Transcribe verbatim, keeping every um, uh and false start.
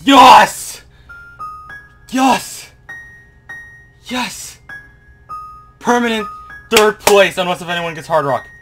Yes! Yes! Yes! Permanent third place, unless if anyone gets Hard Rock.